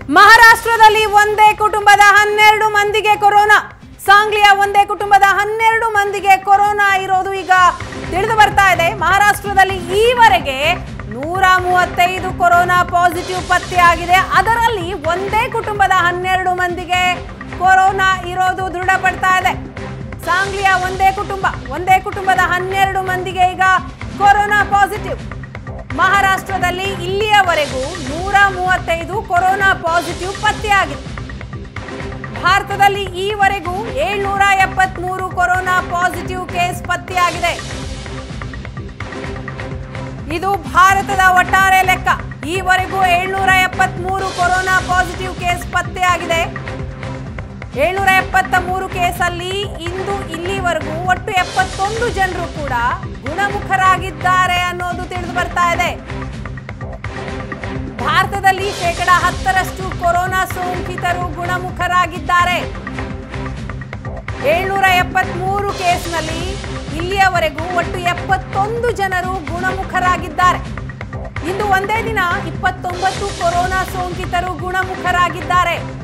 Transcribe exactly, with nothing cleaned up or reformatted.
ಮಹಾರಾಷ್ಟ್ರದಲ್ಲಿ ಒಂದೇ ಕುಟುಂಬದ ಹನ್ನೆರಡು ಮಂದಿಗೆ ಕೊರೋನಾ. ಸಾಂಗ್ಲಿಯ ಒಂದೇ ಕುಟುಂಬದ ಹನ್ನೆರಡು ಮಂದಿಗೆ ಕೊರೋನಾ ಇರೋದು ಈಗ ತಿಳಿದು ಬರ್ತಾ ಇದೆ. ಮಹಾರಾಷ್ಟ್ರದಲ್ಲಿ ಈವರೆಗೆ ನೂರ ಮೂವತ್ತೈದು ಕೊರೋನಾ ಪಾಸಿಟಿವ್ ಪತ್ತೆಯಾಗಿದೆ. ಅದರಲ್ಲಿ ಒಂದೇ ಕುಟುಂಬದ ಹನ್ನೆರಡು ಮಂದಿಗೆ ಕೊರೋನಾ ಇರೋದು ದೃಢಪಡ್ತಾ ಇದೆ. ಸಾಂಗ್ಲಿಯ ಒಂದೇ ಕುಟುಂಬ ಒಂದೇ ಕುಟುಂಬದ ಹನ್ನೆರಡು ಮಂದಿಗೆ ಈಗ ಕೊರೋನಾ ಪಾಸಿಟಿವ್. ಮಹಾರಾಷ್ಟ್ರದಲ್ಲಿ ಇಲ್ಲಿಯವರೆಗೂ ನೂರ ಮೂವತ್ತೈದು ಕೊರೋನಾ ಪಾಸಿಟಿವ್ ಪತ್ತೆಯಾಗಿದೆ. ಭಾರತದಲ್ಲಿ ಈವರೆಗೂ ಏಳ್ನೂರ ಎಪ್ಪತ್ಮೂರು ಕೊರೋನಾ ಪಾಸಿಟಿವ್ ಕೇಸ್ ಪತ್ತೆಯಾಗಿದೆ. ಇದು ಭಾರತದ ಒಟ್ಟಾರೆ ಲೆಕ್ಕ. ಈವರೆಗೂ ಏಳ್ನೂರ ಎಪ್ಪತ್ಮೂರು ಕೊರೋನಾ ಪಾಸಿಟಿವ್ ಕೇಸ್ ಪತ್ತೆಯಾಗಿದೆ. ಏಳ್ನೂರ ಎಪ್ಪತ್ತ ಮೂರು ಕೇಸಲ್ಲಿ ಇಂದು ಇಲ್ಲಿವರೆಗೂ ಒಟ್ಟು ಎಪ್ಪತ್ತೊಂದು ಜನರು ಕೂಡ ಗುಣಮುಖರಾಗಿದ್ದಾರೆ ಅನ್ನೋದು ತಿಳಿದು ಬರ್ತಾ ಇದೆ. ಭಾರತದಲ್ಲಿ ಶೇಕಡ ಹತ್ತರಷ್ಟು ಕೊರೋನಾ ಸೋಂಕಿತರು ಗುಣಮುಖರಾಗಿದ್ದಾರೆ. ಏಳ್ನೂರ ಎಪ್ಪತ್ಮೂರು ಕೇಸ್ನಲ್ಲಿ ಇಲ್ಲಿಯವರೆಗೂ ಒಟ್ಟು ಎಪ್ಪತ್ತೊಂದು ಜನರು ಗುಣಮುಖರಾಗಿದ್ದಾರೆ. ಇಂದು ಒಂದೇ ದಿನ ಇಪ್ಪತ್ತೊಂಬತ್ತು ಕೊರೋನಾ ಸೋಂಕಿತರು ಗುಣಮುಖರಾಗಿದ್ದಾರೆ.